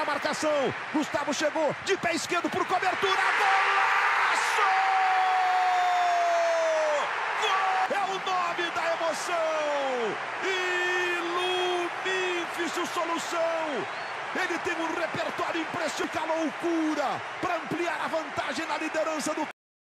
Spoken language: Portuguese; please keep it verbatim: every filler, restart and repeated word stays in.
na marcação. Gustavo chegou de pé esquerdo por cobertura. Golaço! Gol! É o nome da emoção. Ilumínficio Solução. Ele tem um repertório impressionante, a loucura para ampliar a vantagem na liderança do